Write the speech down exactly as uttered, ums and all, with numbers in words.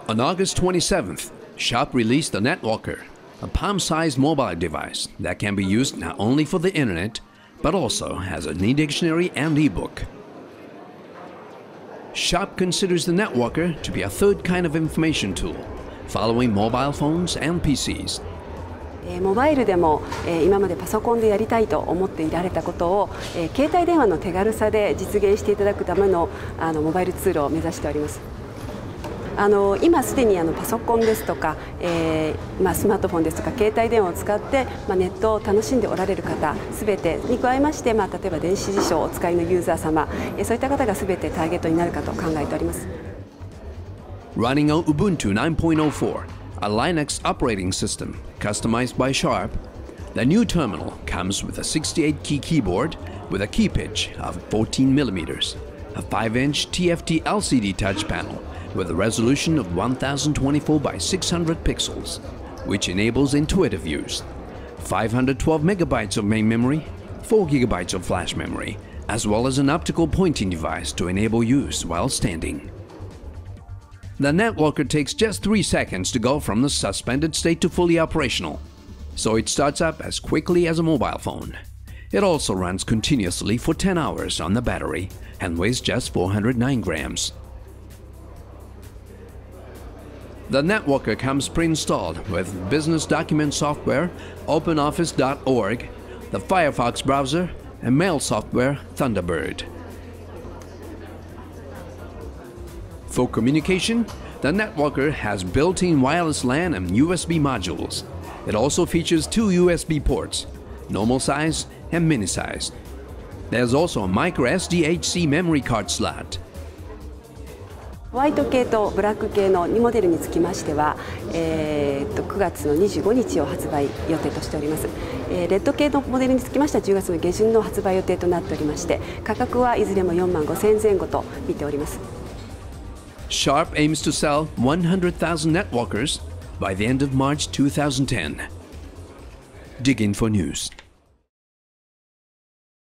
On August twenty-seventh, Sharp released the NetWalker, a palm-sized mobile device that can be used not only for the internet, but also as an e-dictionary and e-book. Sharp considers the NetWalker to be a third kind of information tool, following mobile phones and P Cs. モバイルでも今までパソコンでやりたいと思っていられたことを携帯電話の手軽さで実現していただくためのあのモバイルツールを目指しております。あの今すでにあのパソコンですとか、えーまあ、スマートフォンですとか携帯電話を使って、まあ、ネットを楽しんでおられる方すべてに加えまして、まあ、例えば電子辞書をお使いのユーザー様、えー、そういった方がすべてターゲットになるかと考えております。 Running on Ubuntu nine point oh four, a Linux operating system customized by Sharp, the new terminal comes with a sixty-eight key keyboard with a key pitch of fourteen millimeters, a five inch T F T L C D touch panel with a resolution of one thousand twenty-four by six hundred pixels, which enables intuitive use, five hundred twelve megabytes of main memory, four gigabytes of flash memory, as well as an optical pointing device to enable use while standing. The NetWalker takes just three seconds to go from the suspended state to fully operational, so it starts up as quickly as a mobile phone. It also runs continuously for ten hours on the battery and weighs just four hundred nine grams. The NetWalker comes pre-installed with business document software, OpenOffice dot org, the Firefox browser, and mail software Thunderbird. For communication, the NetWalker has built-in wireless LAN and U S B modules. It also features two U S B ports, normal size and mini size. There's also a micro S D H C memory card slot. ホワイト系とブラック系のにモデルにつきましては、えー、とくがつのにじゅうごにちを発売予定としております。えー、レッド系のモデルにつきましてはじゅうがつの下旬の発売予定となっておりまして、価格はいずれもよんまんごせんえん前後と見ております。 Sharp aims to sell one hundred thousand NetWalkers by the end of March two thousand ten. DigInfo News.